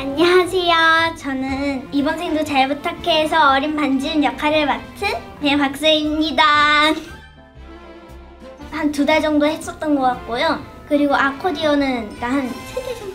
안녕하세요. 저는 이번 생도 잘 부탁해에서 어린 반지은 역할을 맡은 배박수입니다. 한 2달 정도 했었던 것 같고요. 그리고 아코디언은 한 3달 정도